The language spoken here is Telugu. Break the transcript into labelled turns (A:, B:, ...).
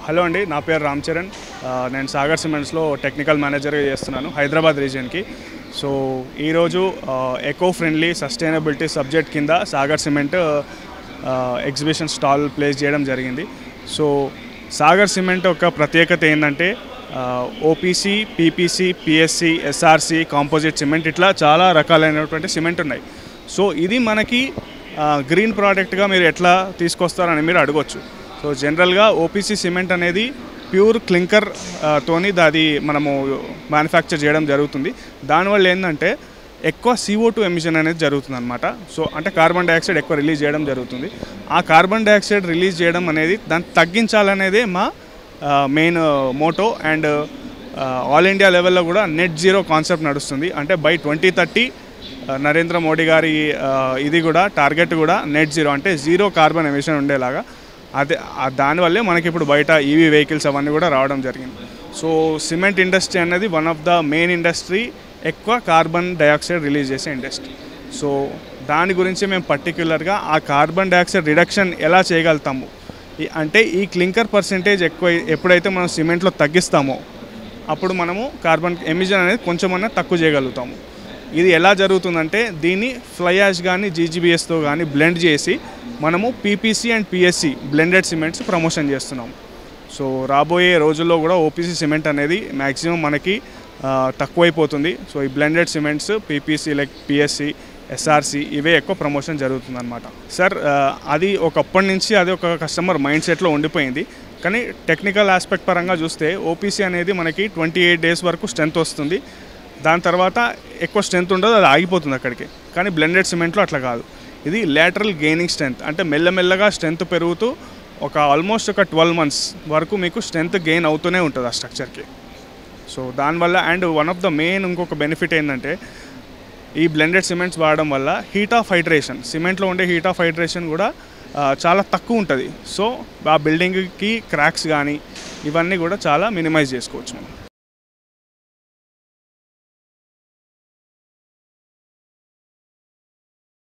A: హలో అండి, నా పేరు రామ్ చరణ్. నేను సాగర్ సిమెంట్స్లో టెక్నికల్ మేనేజర్గా చేస్తున్నాను హైదరాబాద్ రీజియన్కి. సో ఈరోజు ఎకో ఫ్రెండ్లీ సస్టైనబిలిటీ సబ్జెక్ట్ కింద Sagar cement exhibition stall place చేయడం జరిగింది. సో సాగర్ సిమెంట్ ఒక ప్రత్యేకత ఏంటంటే OPC, PPC, PSC, SRC, composite cement ఇట్లా చాలా రకాలైనటువంటి సిమెంట్ ఉన్నాయి. సో ఇది మనకి గ్రీన్ ప్రోడక్ట్గా మీరు ఎట్లా తీసుకొస్తారని మీరు అడగొచ్చు. సో జనరల్గా ఓపీసీ సిమెంట్ అనేది ప్యూర్ క్లింకర్ తోని అది మనము మ్యానుఫ్యాక్చర్ చేయడం జరుగుతుంది. దానివల్ల ఏంటంటే ఎక్కువ CO2 ఎమిషన్ అనేది జరుగుతుంది అనమాట. సో అంటే కార్బన్ డైఆక్సైడ్ ఎక్కువ రిలీజ్ చేయడం జరుగుతుంది. ఆ కార్బన్ డైఆక్సైడ్ రిలీజ్ చేయడం అనేది దాన్ని తగ్గించాలనేదే మా main motto. And all India లెవెల్లో కూడా నెట్ జీరో కాన్సెప్ట్ నడుస్తుంది. అంటే బై 2030 నరేంద్ర మోడీ గారి ఇది కూడా టార్గెట్ కూడా నెట్ జీరో, అంటే జీరో కార్బన్ ఎమిషన్ ఉండేలాగా. అదే దానివల్లే మనకి ఇప్పుడు బయట ఈవీ వెహికల్స్ అవన్నీ కూడా రావడం జరిగింది. సో సిమెంట్ ఇండస్ట్రీ అనేది one of the main industry, ఎక్కువ కార్బన్ డైఆక్సైడ్ రిలీజ్ చేసే ఇండస్ట్రీ. సో దాని గురించి మేము పర్టిక్యులర్గా ఆ కార్బన్ డైఆక్సైడ్ రిడక్షన్ ఎలా చేయగలుగుతాము అంటే ఈ క్లింకర్ పర్సెంటేజ్ ఎక్కువ ఎప్పుడైతే మనం సిమెంట్లో తగ్గిస్తామో అప్పుడు మనము కార్బన్ ఎమిషన్ అనేది కొంచెమన్నా తక్కువ చేయగలుగుతాము. ఇది ఎలా జరుగుతుందంటే దీన్ని ఫ్లై యాష్ కానీ జీజీబీఎస్తో కానీ బ్లెండ్ చేసి మనము PPC and PSC blended cements promotion చేస్తున్నాము. సో రాబోయే రోజుల్లో కూడా ఓపీసీ సిమెంట్ అనేది మ్యాక్సిమం మనకి తక్కువైపోతుంది. సో ఈ blended cements PPC like PSC, SRC ఇవే ఎక్కువ ప్రమోషన్ జరుగుతుందన్నమాట. సార్ అది ఒకప్పటి నుంచి అది ఒక కస్టమర్ మైండ్ సెట్లో ఉండిపోయింది. కానీ టెక్నికల్ ఆస్పెక్ట్ పరంగా చూస్తే ఓపీసీ అనేది మనకి 28 days వరకు స్ట్రెంత్ వస్తుంది. దాని తర్వాత ఎక్కువ స్ట్రెంత్ ఉండదు, అది ఆగిపోతుంది అక్కడికి. కానీ బ్లెండెడ్ సిమెంట్లో అట్లా కాదు, ఇది లేటరల్ గెయినింగ్ స్ట్రెంత్, అంటే మెల్లమెల్లగా స్ట్రెంత్ పెరుగుతూ ఆల్మోస్ట్ ఒక 12 months వరకు మీకు స్ట్రెంత్ గెయిన్ అవుతూనే ఉంటుంది ఆ స్ట్రక్చర్కి. సో దానివల్ల and one of the main ఇంకొక బెనిఫిట్ ఏంటంటే ఈ బ్లెండెడ్ సిమెంట్స్ వాడడం వల్ల హీట్ ఆఫ్ హైడ్రేషన్, సిమెంట్లో ఉండే హీట్ ఆఫ్ హైడ్రేషన్ కూడా చాలా తక్కువ ఉంటుంది. సో ఆ బిల్డింగ్కి క్రాక్స్ కానీ ఇవన్నీ కూడా చాలా మినిమైజ్ చేసుకోవచ్చు మనం.